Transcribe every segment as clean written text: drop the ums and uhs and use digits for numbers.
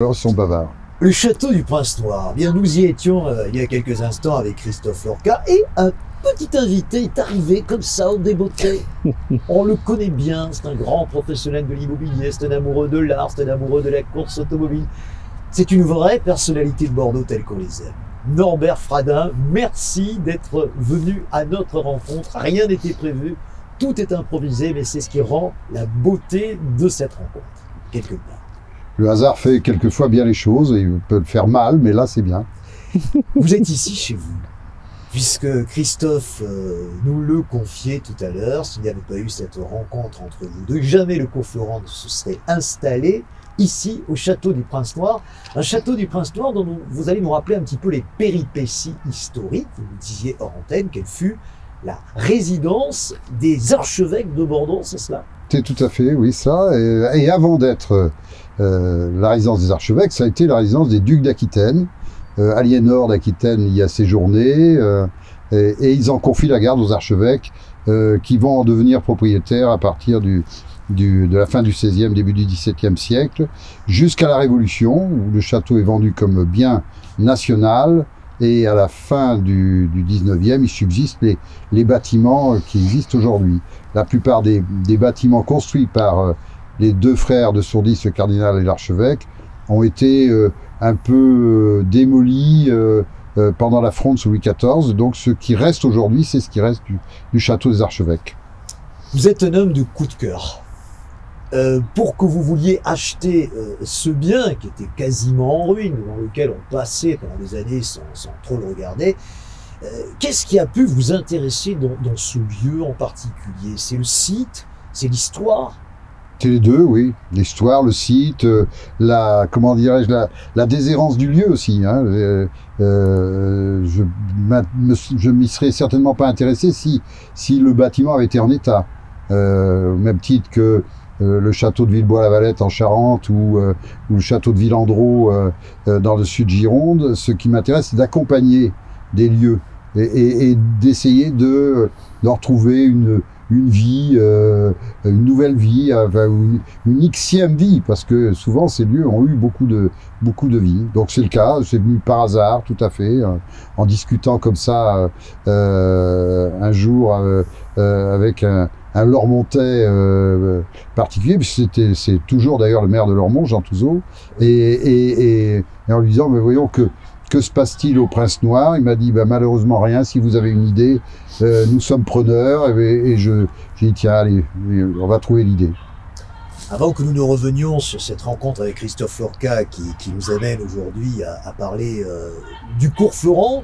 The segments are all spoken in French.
Alors, ils sont bavards. Le château du Prince-Noir. Bien, nous y étions il y a quelques instants avec Christophe Lorca et un petit invité est arrivé comme ça au débeauté. On le connaît bien, c'est un grand professionnel de l'immobilier, c'est un amoureux de l'art, c'est un amoureux de la course automobile. C'est une vraie personnalité de Bordeaux telle qu'on les aime. Norbert Fradin, merci d'être venu à notre rencontre. Rien n'était prévu, tout est improvisé, mais c'est ce qui rend la beauté de cette rencontre, quelque part. Le hasard fait quelquefois bien les choses et il peut le faire mal, mais là c'est bien. Vous êtes ici chez vous, puisque Christophe nous le confiait tout à l'heure, s'il n'y avait pas eu cette rencontre entre vous deux, jamais le cours Florent ne se serait installé ici au château du Prince-Noir. Un château du Prince-Noir dont vous allez nous rappeler un petit peu les péripéties historiques. Vous nous disiez hors antenne qu'elle fut la résidence des archevêques de Bordeaux, c'est cela? C'est tout à fait, oui, ça. Et avant d'être la résidence des archevêques, ça a été la résidence des ducs d'Aquitaine. Aliénor d'Aquitaine y a séjourné, et ils en confient la garde aux archevêques qui vont en devenir propriétaires à partir de la fin du XVIe, début du XVIIe siècle, jusqu'à la Révolution, où le château est vendu comme bien national, et à la fin du XIXe, il subsiste les bâtiments qui existent aujourd'hui. La plupart des bâtiments construits par les deux frères de Sourdis, le cardinal et l'archevêque, ont été un peu démolis pendant la Fronde sous Louis XIV. Donc ce qui reste aujourd'hui, c'est ce qui reste du château des archevêques. Vous êtes un homme de coup de cœur. Pour que vous vouliez acheter ce bien qui était quasiment en ruine, dans lequel on passait pendant des années sans trop le regarder, qu'est-ce qui a pu vous intéresser dans ce lieu en particulier? C'est le site? C'est l'histoire? C'est les deux, oui. L'histoire, le site, comment dirais-je, la déshérence du lieu aussi. Hein. Je m'y serais certainement pas intéressé si le bâtiment avait été en état. Au même titre que le château de Villebois-la-Valette en Charente ou le château de Villandreau dans le sud Gironde. Ce qui m'intéresse, c'est d'accompagner des lieux et d'essayer de retrouver une vie, une nouvelle vie, une xième vie, parce que souvent ces lieux ont eu beaucoup de vie. Donc c'est le cas, c'est venu par hasard, tout à fait, en discutant comme ça un jour avec un Lormontais particulier, c'est toujours d'ailleurs le maire de Lormont, Jean Touzeau, et en lui disant, mais voyons que se passe-t-il au Prince-Noir? Il m'a dit, bah, malheureusement rien, si vous avez une idée, nous sommes preneurs, et j'ai dit, tiens, allez, on va trouver l'idée. Avant que nous ne revenions sur cette rencontre avec Christophe Lorca qui nous amène aujourd'hui à parler du cours Florent,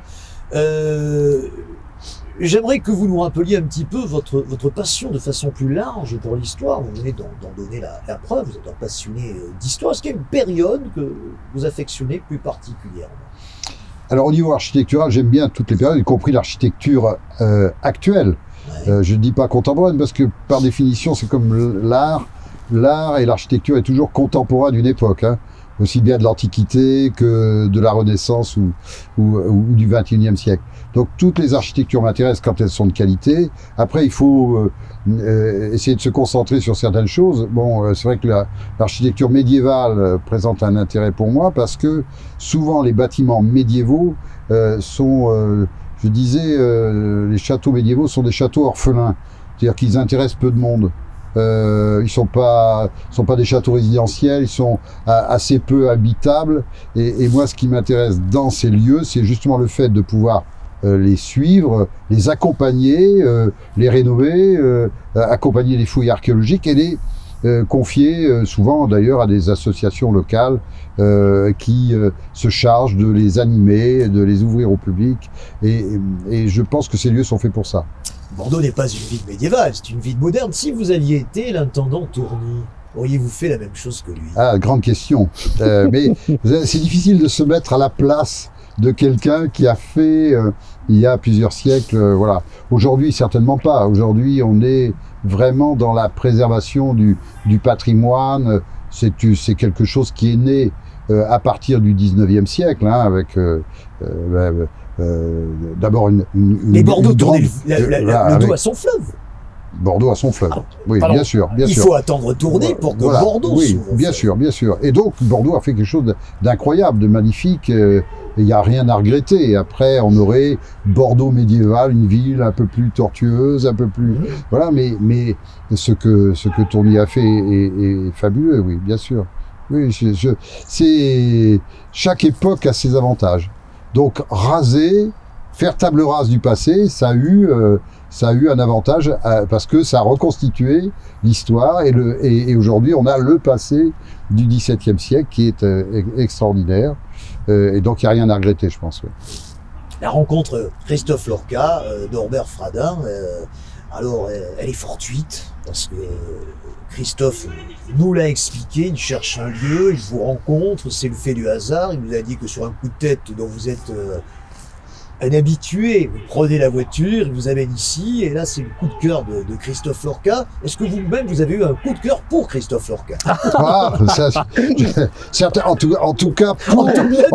j'aimerais que vous nous rappeliez un petit peu votre passion de façon plus large pour l'histoire. Vous venez d'en donner la preuve, vous êtes un passionné d'histoire. Est-ce qu'il y a une période que vous affectionnez plus particulièrement? Alors au niveau architectural, j'aime bien toutes les périodes, y compris l'architecture actuelle. Ouais. Je ne dis pas contemporaine, parce que par définition, c'est comme l'art. L'art et l'architecture est toujours contemporain d'une époque, hein, aussi bien de l'Antiquité que de la Renaissance ou du XXIe siècle. Donc toutes les architectures m'intéressent quand elles sont de qualité. Après, il faut essayer de se concentrer sur certaines choses. Bon, c'est vrai que l'architecture médiévale présente un intérêt pour moi, parce que souvent les bâtiments médiévaux sont, je disais, les châteaux médiévaux sont des châteaux orphelins, c'est-à-dire qu'ils intéressent peu de monde. Ils sont pas des châteaux résidentiels, ils sont assez peu habitables, et moi ce qui m'intéresse dans ces lieux, c'est justement le fait de pouvoir les suivre, les accompagner, les rénover, accompagner les fouilles archéologiques et les confier souvent d'ailleurs à des associations locales qui se chargent de les animer, de les ouvrir au public, et je pense que ces lieux sont faits pour ça. Bordeaux n'est pas une ville médiévale, c'est une ville moderne. Si vous aviez été l'intendant Tourny, auriez-vous fait la même chose que lui? Ah, grande question. Mais c'est difficile de se mettre à la place de quelqu'un qui a fait, il y a plusieurs siècles, voilà. Aujourd'hui, certainement pas. Aujourd'hui, on est vraiment dans la préservation du patrimoine. C'est quelque chose qui est né à partir du 19e siècle, hein, avec d'abord Mais Bordeaux tournait le dos à son fleuve. Bordeaux a son fleuve. Ah, Oui, pardon. bien sûr, bien Il sûr. faut attendre tourner pour que Voilà. Bordeaux Oui, s'ouvre. bien sûr, bien sûr. Et donc, Bordeaux a fait quelque chose d'incroyable, de magnifique. Il n'y a rien à regretter. Après, on aurait Bordeaux médiéval, une ville un peu plus tortueuse, un peu plus... Mhm. Voilà, mais ce que Tourny a fait est fabuleux, oui, bien sûr. Oui, c'est... Chaque époque a ses avantages. Donc, raser, faire table rase du passé, ça a eu un avantage parce que ça a reconstitué l'histoire et aujourd'hui on a le passé du XVIIe siècle qui est extraordinaire et donc il n'y a rien à regretter, je pense. Ouais. La rencontre Christophe Lorca, Norbert Fradin, alors elle est fortuite parce que Christophe nous l'a expliqué, il cherche un lieu, il vous rencontre, c'est le fait du hasard, il nous a dit que sur un coup de tête dont vous êtes un habitué, vous prenez la voiture, il vous amène ici, et là c'est le coup de cœur de Christophe Lorca. Est-ce que vous-même vous avez eu un coup de cœur pour Christophe Lorca? Ah, ça, certain, en tout cas, pour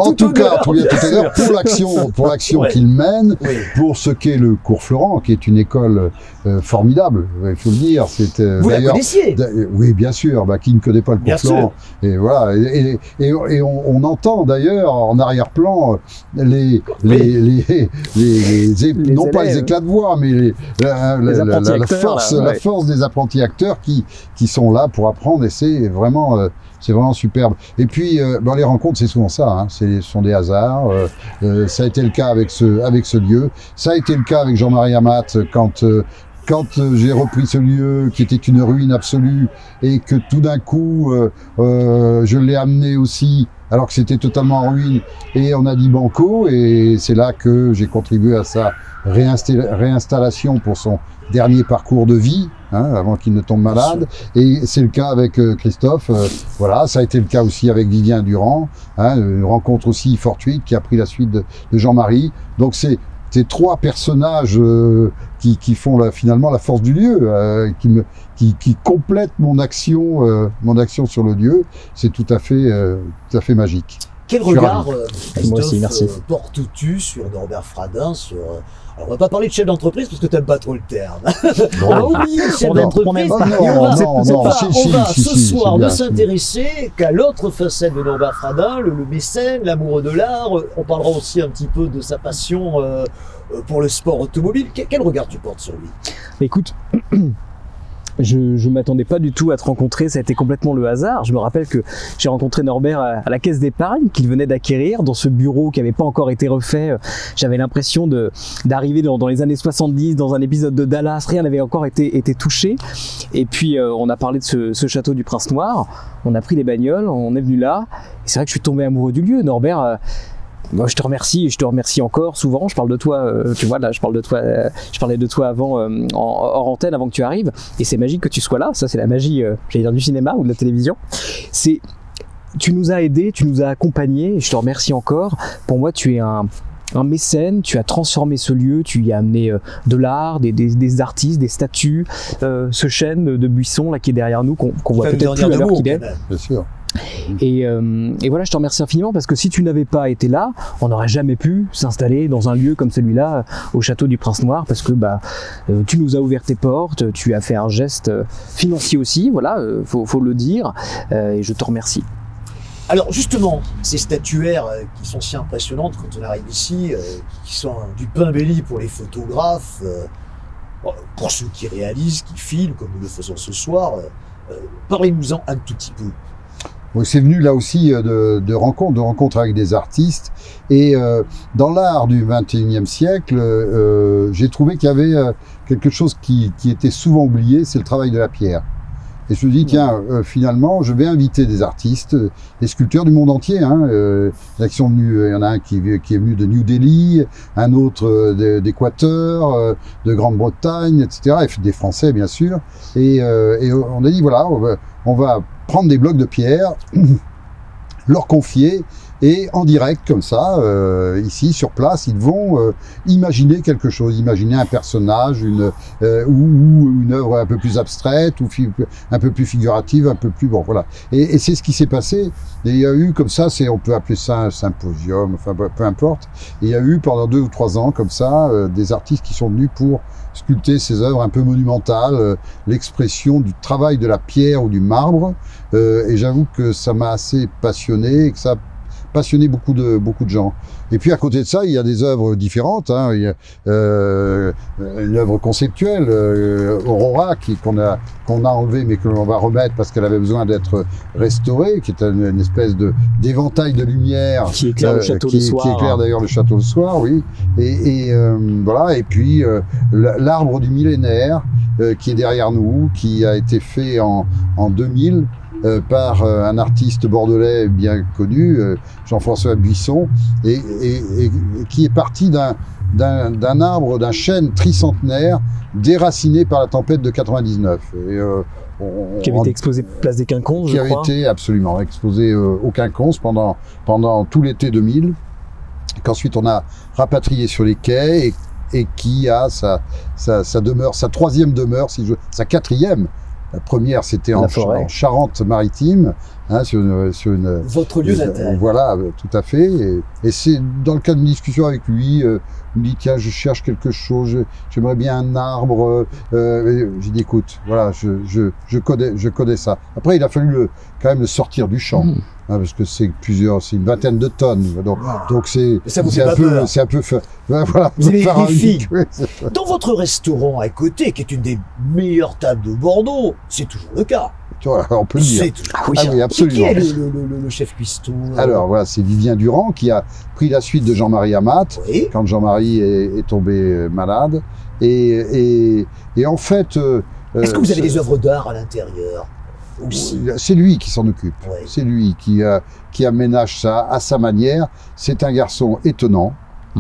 l'action Ouais. qu'il mène, Oui. pour ce qu'est le cours Florent, qui est une école formidable, il faut le dire. C'est Vous la d'ailleurs, connaissiez? oui, bien sûr. Qui ne connaît pas le Bien cours Florent? Et voilà. Et on entend d'ailleurs en arrière-plan non pas les éclats de voix, mais la force des apprentis acteurs qui sont là pour apprendre, et c'est vraiment superbe. Et puis, les rencontres, c'est souvent ça, hein, ce sont des hasards. Ça a été le cas avec ce lieu. Ça a été le cas avec Jean-Marie Amat quand j'ai repris ce lieu qui était une ruine absolue et que tout d'un coup, je l'ai amené aussi alors que c'était totalement en ruine, et on a dit banco, et c'est là que j'ai contribué à sa réinstallation pour son dernier parcours de vie, hein, avant qu'il ne tombe malade. Et c'est le cas avec Christophe, voilà, ça a été le cas aussi avec Vivien Durand, hein, une rencontre aussi fortuite qui a pris la suite de Jean-Marie. Donc c'est trois personnages qui font finalement la force du lieu, qui complètent mon action sur le lieu. C'est tout à fait magique. Quel regard, moi aussi, merci. portes-tu sur Norbert Fradin, alors on va pas parler de chef d'entreprise parce que t'aimes pas trop le terme. Bon. On va oublier le chef d'entreprise et on va ce soir ne s'intéresser qu'à l'autre facette de Norbert Fradin, le mécène, l'amoureux de l'art. On parlera aussi un petit peu de sa passion pour le sport automobile. Quel regard tu portes sur lui? Écoute, je m'attendais pas du tout à te rencontrer, ça a été complètement le hasard. Je me rappelle que j'ai rencontré Norbert à la caisse d'épargne qu'il venait d'acquérir dans ce bureau qui n'avait pas encore été refait. J'avais l'impression d'arriver dans les années 70 dans un épisode de Dallas, rien n'avait encore été touché. Et puis on a parlé de ce château du Prince Noir, on a pris les bagnoles, on est venu là, et c'est vrai que je suis tombé amoureux du lieu. Norbert, moi, je te remercie encore souvent. Je parle de toi, tu vois, là, je parlais de toi avant, hors antenne, avant que tu arrives. Et c'est magique que tu sois là. Ça, c'est la magie, j'allais dire, du cinéma ou de la télévision. Tu nous as aidés, tu nous as accompagnés. Et je te remercie encore. Pour moi, tu es un mécène. Tu as transformé ce lieu. Tu y as amené de l'art, des artistes, des statues. Ce chêne de buisson là qui est derrière nous, qu'on voit peut-être plus à l'heure qu'il est. Bien sûr. Et voilà, je te remercie infiniment parce que si tu n'avais pas été là, on n'aurait jamais pu s'installer dans un lieu comme celui-là, au château du Prince Noir, parce que tu nous as ouvert tes portes, tu as fait un geste financier aussi, voilà, faut le dire, et je te remercie. Alors justement, ces statuaires qui sont si impressionnantes quand on arrive ici, qui sont du pain béni pour les photographes, pour ceux qui réalisent, qui filment, comme nous le faisons ce soir, parlez-nous-en un tout petit peu. C'est venu là aussi de rencontres avec des artistes. Et dans l'art du XXIe siècle, j'ai trouvé qu'il y avait quelque chose qui était souvent oublié, c'est le travail de la pierre. Et je me dis, tiens, finalement, je vais inviter des artistes, des sculpteurs du monde entier. Il y en a un qui est venu de New Delhi, un autre d'Équateur, de Grande-Bretagne, etc. Et des Français, bien sûr. Et on a dit, voilà, on va prendre des blocs de pierre, leur confier, et en direct, comme ça, ici, sur place, ils vont imaginer quelque chose, imaginer un personnage, ou une œuvre un peu plus abstraite, ou un peu plus figurative, un peu plus... Bon, voilà. Et c'est ce qui s'est passé. Et il y a eu, comme ça, on peut appeler ça un symposium, enfin, peu importe. Et il y a eu, pendant 2 ou 3 ans, comme ça, des artistes qui sont venus pour sculpter ces œuvres un peu monumentales, l'expression du travail de la pierre ou du marbre. Et j'avoue que ça m'a assez passionné et que ça a passionné beaucoup de gens. Et puis à côté de ça, il y a des œuvres différentes. Hein. Il y a une œuvre conceptuelle, Aurora, qu'on a enlevée mais que l'on va remettre parce qu'elle avait besoin d'être restaurée, qui est une espèce d'éventail de lumière qui éclaire le château le soir. Qui éclaire d'ailleurs le château le soir, oui. Et voilà. Et puis l'arbre du millénaire qui est derrière nous, qui a été fait en 2000. Par un artiste bordelais bien connu, Jean-François Buisson, et qui est parti d'un arbre, d'un chêne tricentenaire déraciné par la tempête de 99. Qui avait été exposé place des Quinconces, je crois. Qui avait été absolument exposé au Quinconces pendant tout l'été 2000, qu'ensuite on a rapatrié sur les quais et qui a sa demeure, sa troisième demeure, sa quatrième. La première, c'était en Charente-Maritime, hein, sur une... Votre lieu natal. Voilà, tout à fait. Et c'est dans le cadre d'une discussion avec lui, il me dit, tiens, je cherche quelque chose, j'aimerais bien un arbre. J'ai dit, écoute, voilà, je connais ça. Après, il a fallu quand même le sortir du champ. Hein, parce que c'est une vingtaine de tonnes. Donc c'est un peu voilà, vous avez des défis. Dans votre restaurant à côté, qui est une des meilleures tables de Bordeaux, c'est toujours le cas. On peut le dire. Oui, absolument. Qui est le chef cuistot? Alors voilà, c'est Vivien Durand qui a pris la suite de Jean-Marie Amat, quand Jean-Marie est tombé malade. Et en fait... Est-ce que vous avez des œuvres d'art à l'intérieur? C'est lui qui s'en occupe. Ouais. C'est lui qui aménage ça à sa manière. C'est un garçon étonnant,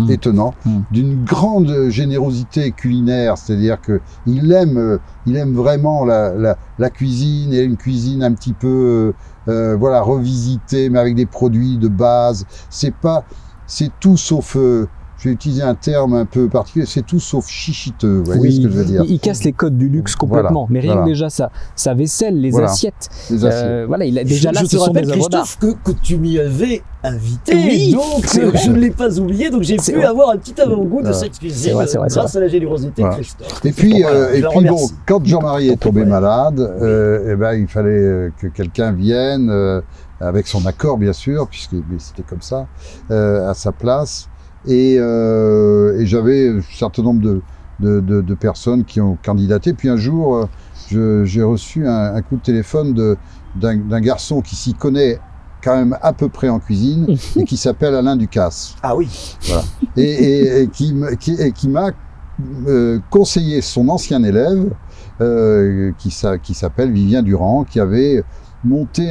d'une grande générosité culinaire. C'est-à-dire que il aime vraiment la cuisine, et une cuisine un petit peu voilà, revisitée, mais avec des produits de base. C'est tout sauf je vais utiliser un terme un peu particulier, c'est tout sauf chichiteux, vous voyez ce que je veux dire. Il casse les codes du luxe complètement, mais rien que déjà ça, sa vaisselle, les assiettes. Voilà, il a déjà là, ce sont des œuvres d'art. Je te rappelle, Christophe, que tu m'y avais invité, donc je ne l'ai pas oublié, donc j'ai pu avoir un petit avant-goût de cette cuisine grâce à la générosité de Christophe. Et puis bon, quand Jean-Marie est tombé malade, il fallait que quelqu'un vienne, avec son accord bien sûr, puisque c'était comme ça, à sa place. Et j'avais un certain nombre de personnes qui ont candidaté. Puis un jour, j'ai reçu un coup de téléphone d'un garçon qui s'y connaît quand même à peu près en cuisine et qui s'appelle Alain Ducasse. Ah oui. Voilà. Et qui m'a conseillé son ancien élève qui s'appelle Vivien Durand, qui avait monté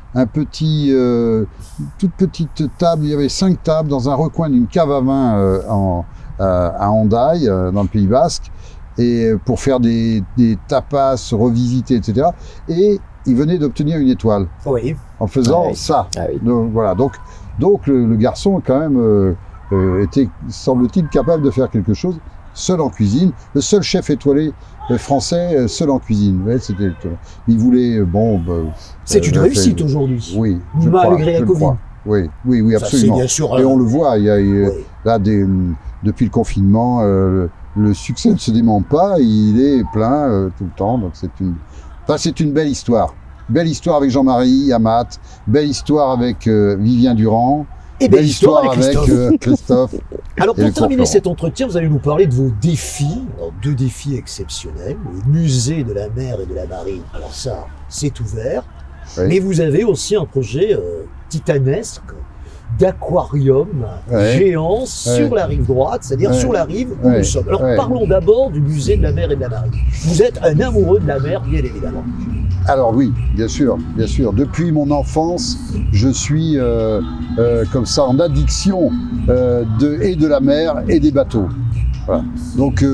toute petite table, il y avait 5 tables dans un recoin d'une cave à vin à Hendaye, dans le Pays Basque, et pour faire des tapas revisités, etc. Et il venait d'obtenir une étoile en faisant ça. Ah oui. Donc voilà. Donc le garçon quand même était, semble-t-il, capable de faire quelque chose. Seul en cuisine, le seul chef étoilé français seul en cuisine. Ouais, il voulait, c'est une réussite aujourd'hui. Oui, malgré la Covid. Oui, absolument. Bien sûr, et on le voit, là, depuis le confinement, le succès ne se dément pas, il est plein tout le temps, donc c'est une belle histoire. Belle histoire avec Jean-Marie Amat, belle histoire avec Vivien Durand. Et belle histoire avec Christophe. Alors pour terminer cet entretien, vous allez nous parler de vos défis. Alors, 2 défis exceptionnels. Le musée de la mer et de la marine. Alors ça, c'est ouvert. Oui. Mais vous avez aussi un projet titanesque d'aquarium géant sur la rive droite, c'est-à-dire sur la rive où nous sommes. Alors parlons d'abord du musée de la mer et de la marine. Vous êtes un amoureux de la mer, bien évidemment. Alors oui, bien sûr. Depuis mon enfance, je suis comme ça en addiction de la mer et des bateaux. Voilà. Donc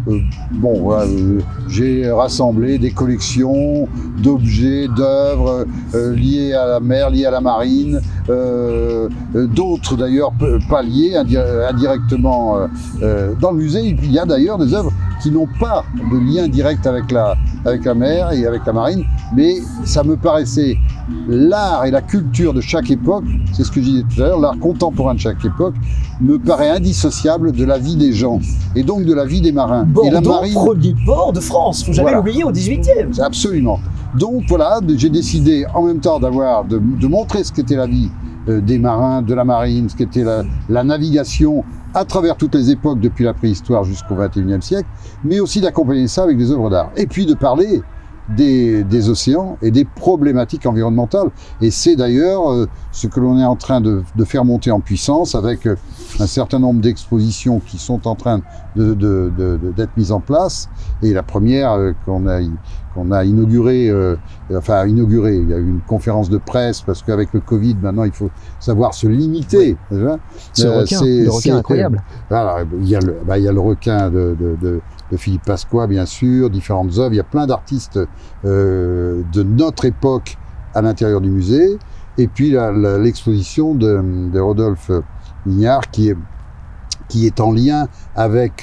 j'ai rassemblé des collections d'objets, d'œuvres liées à la mer, liées à la marine, d'autres d'ailleurs pas liées indirectement dans le musée. Il y a d'ailleurs des œuvres qui n'ont pas de lien direct avec la mer et avec la marine, mais ça me paraissait l'art et la culture de chaque époque, c'est ce que je disais tout à l'heure, l'art contemporain de chaque époque me paraît indissociable de la vie des gens et donc de la vie des marins. Bordeaux, marine. premier port de France, faut jamais Voilà. l'oublier, au 18e. Absolument. Donc voilà, j'ai décidé en même temps de montrer ce qu'était la vie des marins, de la marine, ce qu'était la navigation à travers toutes les époques depuis la préhistoire jusqu'au XXIe siècle, mais aussi d'accompagner ça avec des œuvres d'art. Et puis de parler des océans et des problématiques environnementales. Et c'est d'ailleurs ce que l'on est en train de faire monter en puissance avec un certain nombre d'expositions qui sont en train d'être mises en place. Et la première qu'on a inaugurée, il y a eu une conférence de presse parce qu'avec le Covid, maintenant, il faut savoir se limiter. Oui. Le requin incroyable. Voilà, il y a le requin de Philippe Pasqua, bien sûr, différentes œuvres. Il y a plein d'artistes de notre époque à l'intérieur du musée. Et puis l'exposition de Rodolphe Mignard qui est en lien avec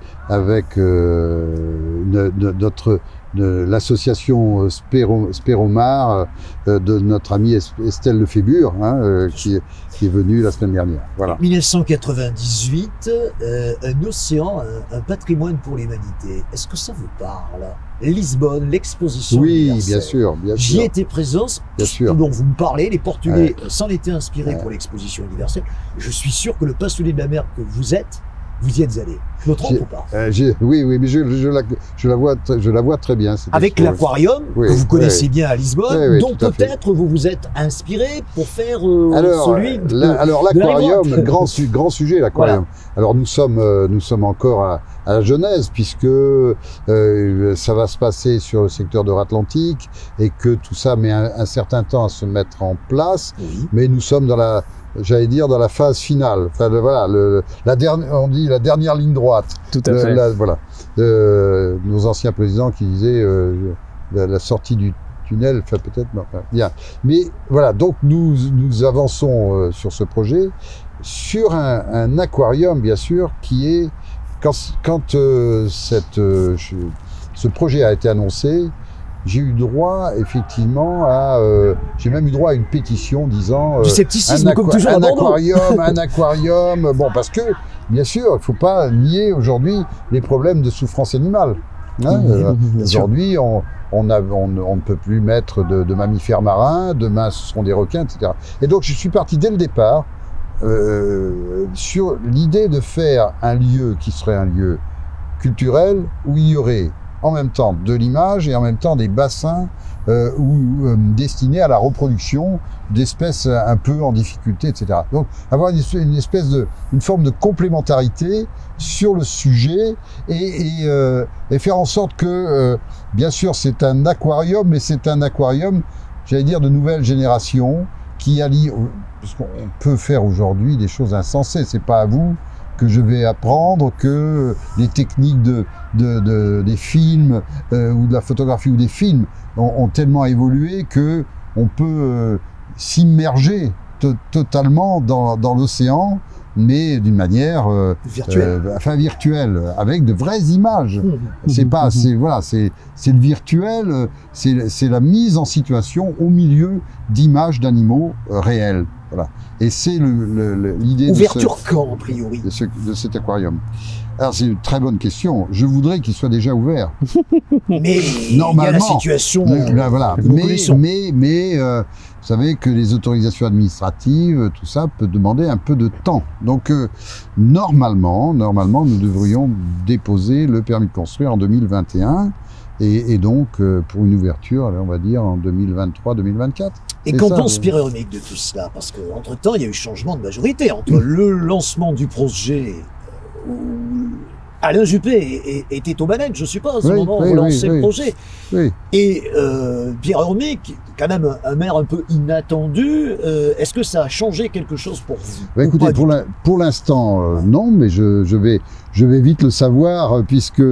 l'association Spéromar de notre amie Estelle Lefébure, qui est venue la semaine dernière. Voilà. 1998, un océan, un patrimoine pour l'humanité. Est-ce que ça vous parle? Lisbonne, l'exposition universelle. Bien sûr. J'y étais présent, bien sûr. dont vous me parlez, les Portugais s'en étaient inspirés pour l'exposition universelle. Je suis sûr que le passionné de la mer que vous êtes, vous y êtes allé. Je me trompe ou pas? Oui, mais je la vois très bien. Avec l'aquarium, que vous connaissez bien à Lisbonne, dont peut-être vous vous êtes inspiré pour faire celui alors l'aquarium, grand sujet, l'aquarium. Voilà. Alors nous sommes encore à la genèse, puisque ça va se passer sur le secteur de l'Atlantique, et que tout ça met un certain temps à se mettre en place, mais nous sommes dans la phase finale. Enfin, on dit la dernière ligne droite. Tout à fait. Nos anciens présidents qui disaient la sortie du tunnel, enfin peut-être, bien. Mais voilà, donc nous avançons sur ce projet, sur un aquarium, bien sûr, qui est, quand ce projet a été annoncé, j'ai eu droit effectivement j'ai même eu droit à une pétition disant du scepticisme comme toujours à Bordeaux. un aquarium, bon, parce que bien sûr il ne faut pas nier aujourd'hui les problèmes de souffrance animale. Aujourd'hui on ne peut plus mettre de mammifères marins, demain ce seront des requins, etc. Et donc je suis parti dès le départ sur l'idée de faire un lieu qui serait un lieu culturel où il y aurait en même temps de l'image et en même temps des bassins destinés à la reproduction d'espèces un peu en difficulté, etc. Donc avoir une forme de complémentarité sur le sujet et faire en sorte que, bien sûr, c'est un aquarium, mais c'est un aquarium, j'allais dire, de nouvelle génération qui allie, parce qu'on peut faire aujourd'hui des choses insensées, c'est pas à vous que je vais apprendre que les techniques des films ou de la photographie ou des films ont tellement évolué que on peut s'immerger totalement dans l'océan, mais d'une manière virtuelle, avec de vraies images. C'est le virtuel, c'est la mise en situation au milieu d'images d'animaux réels. Voilà. Et c'est l'idée ouverture quand, a priori, de cet aquarium. Alors c'est une très bonne question. Je voudrais qu'il soit déjà ouvert. Mais normalement, il y a la situation. Voilà. Mais vous savez que les autorisations administratives, tout ça peut demander un peu de temps. Donc normalement, nous devrions déposer le permis de construire en 2021 et donc pour une ouverture, on va dire en 2023-2024. Et qu'en pense Pierre Urmic de tout cela? Parce qu'entre-temps, il y a eu changement de majorité entre le lancement du projet où Alain Juppé était aux manettes, je suppose, au moment où vous lancez le projet. Et Pierre Urmic, quand même un maire un peu inattendu, est-ce que ça a changé quelque chose pour vous? Écoutez, pour l'instant, non, mais je vais vite le savoir, puisque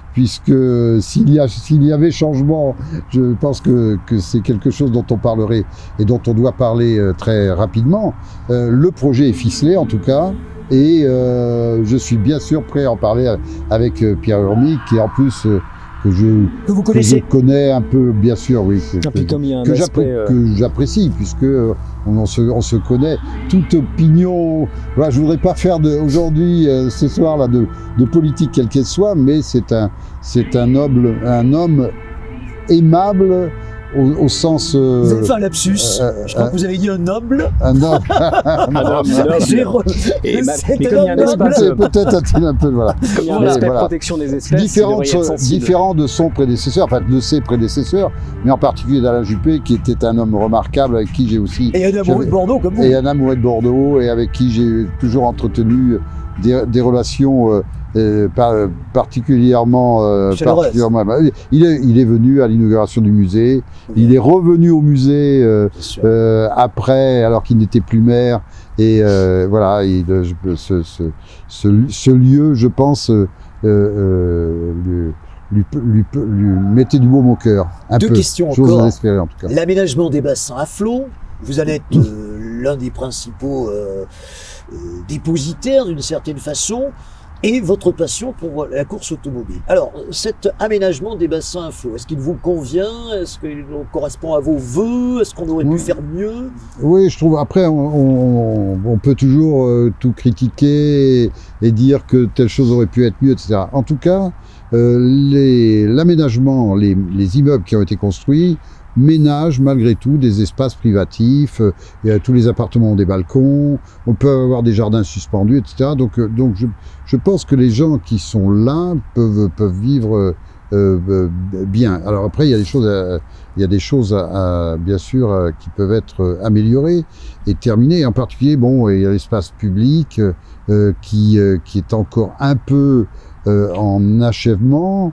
s'il y avait changement, je pense que c'est quelque chose dont on parlerait et dont on doit parler très rapidement. Le projet est ficelé, en tout cas. Et je suis bien sûr prêt à en parler avec Pierre Urmic, qui en plus Que vous que je connaissez. connais un peu, bien sûr, oui. Et puis comme il y a un que aspect... j'apprécie, puisque on se connaît. Toute opinion, voilà, je voudrais pas faire aujourd'hui, ce soir là, de politique quelle qu'elle soit, mais c'est un homme aimable au sens. Vous avez fait un lapsus. Je crois que vous avez dit un noble. Un homme. J'ai re- Et C'est mais comme il y a un un homme. espace, Peut-être a-t-il un peu, voilà. comme il y a un Mais aspect voilà. protection des espèces, il Différent devrait y être sensible. différent de son prédécesseur, enfin de ses prédécesseurs, mais en particulier d'Alain Juppé, qui était un homme remarquable, avec qui j'ai aussi. Et un amoureux de Bordeaux comme vous. Et un amoureux de Bordeaux, et avec qui j'ai toujours entretenu des relations particulièrement. Chaleureuses. Il est venu à l'inauguration du musée, il est revenu au musée Bien sûr. après, alors qu'il n'était plus maire. Et voilà, ce lieu, je pense, lui mettait du baume au cœur. Deux questions J'ose encore. l'espérer en tout cas. L'aménagement des bassins à flot, vous allez être l'un des principaux dépositaires d'une certaine façon, et votre passion pour la course automobile. Alors, cet aménagement des bassins à flot, est-ce qu'il vous convient? Est-ce qu'il correspond à vos voeux? Est-ce qu'on aurait pu faire mieux? Oui, je trouve. Après, on peut toujours tout critiquer et dire que telle chose aurait pu être mieux, etc. En tout cas, l'aménagement, les immeubles qui ont été construits ménagent malgré tout des espaces privatifs. Tous les appartements ont des balcons, on peut avoir des jardins suspendus, etc. Donc je pense que les gens qui sont là peuvent vivre bien. Alors après, il y a des choses, bien sûr, qui peuvent être améliorées et terminées. En particulier, bon, il y a l'espace public qui est encore un peu en achèvement,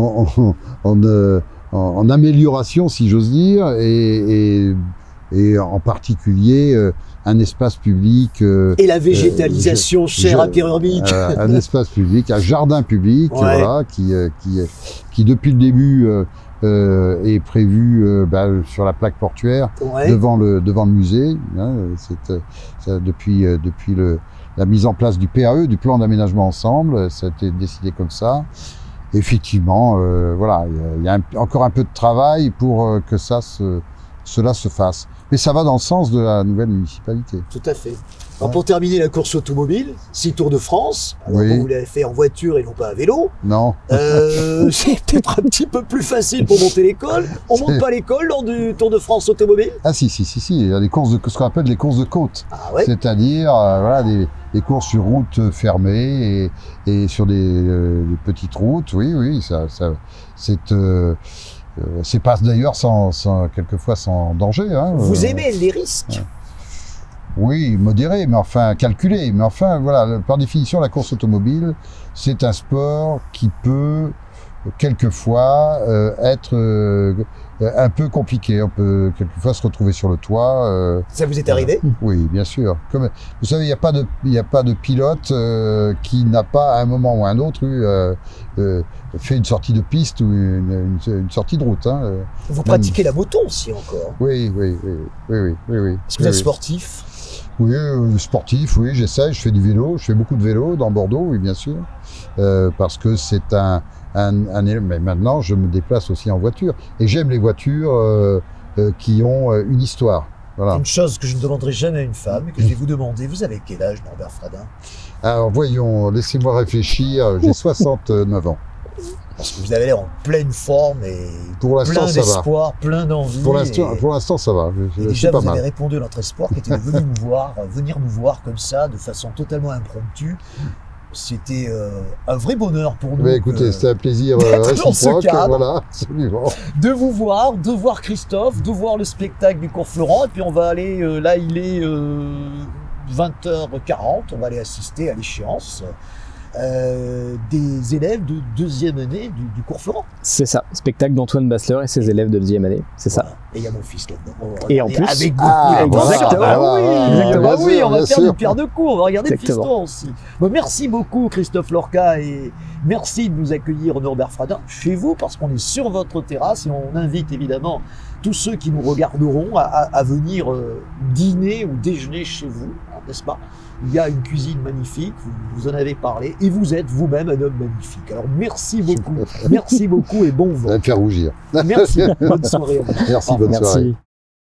en amélioration, si j'ose dire, et en particulier un espace public. Et la végétalisation chère à Pierre Urmic. Un espace public, un jardin public, Ouais. voilà, qui depuis le début est prévu sur la plaque portuaire Ouais. devant le musée. Hein, depuis la mise en place du PAE, du plan d'aménagement ensemble, ça a été décidé comme ça. Effectivement, voilà, il y a encore un peu de travail pour que cela se fasse. Mais ça va dans le sens de la nouvelle municipalité. Tout à fait. Alors pour terminer la course automobile, 6 Tours de France. Alors Oui. vous l'avez fait en voiture et non pas à vélo. Non, C'est peut-être un petit peu plus facile pour monter l'école. On monte pas l'école lors du Tour de France automobile? ah si, il y a des courses ce qu'on appelle les courses de côte. Ah ouais. C'est-à-dire voilà, des courses sur route fermée et sur des petites routes. Oui, c'est pas d'ailleurs quelquefois sans danger. Hein, Vous aimez les risques? Oui, modéré, mais enfin calculé. Mais enfin, voilà, par définition, la course automobile, c'est un sport qui peut quelquefois être un peu compliqué. On peut quelquefois se retrouver sur le toit. Ça vous est arrivé? Oui, bien sûr. Comme, vous savez, il n'y a pas de pilote qui n'a pas à un moment ou à un autre fait une sortie de piste ou une sortie de route. Hein. Vous pratiquez la moto aussi encore? Oui. Est-ce que vous êtes sportif? Oui, sportif, oui, j'essaie, je fais du vélo, je fais beaucoup de vélo dans Bordeaux, oui, bien sûr, parce que c'est mais maintenant, je me déplace aussi en voiture, et j'aime les voitures qui ont une histoire, voilà. Une chose que je ne demanderai jamais à une femme, et que je vais vous demander, vous avez quel âge, Norbert Fradin? Alors, voyons, laissez-moi réfléchir, j'ai 69 ans. Parce que vous avez l'air en pleine forme et Pour l'instant, plein ça va. d'espoir, plein d'envie. Pour et- l'instant, ça va, Et je déjà, suis pas vous avez mal. répondu à notre espoir qui était de venir nous voir comme ça, de façon totalement impromptue. C'était un vrai bonheur pour nous Mais écoutez, c'était un plaisir d'être dans ce réciproque, cadre. voilà, absolument. de vous voir, de voir Christophe, de voir le spectacle du cours Florent. Et puis on va aller, là il est 20h40, on va aller assister à l'échéance des élèves de deuxième année du cours Florent. C'est ça, spectacle d'Antoine Bassler et ses élèves de deuxième année, c'est ça. Voilà. Et il y a mon fils là-dedans. On va Et en regarder plus- avec beaucoup Ah, d'attention. exactement, Ah oui, exactement. bah oui, on va bien faire sûr. une pierre de coups, on va regarder Exactement. le fiston aussi. Bon, merci beaucoup Christophe Lorca et merci de nous accueillir Norbert Fradin chez vous parce qu'on est sur votre terrasse et on invite évidemment tous ceux qui nous regarderont à venir dîner ou déjeuner chez vous, n'est-ce pas? il y a une cuisine magnifique, vous en avez parlé, et vous êtes vous-même un homme magnifique. Alors merci beaucoup et bon Ça vent. va me faire rougir. Merci, bonne soirée. Merci, bonne soirée. Merci.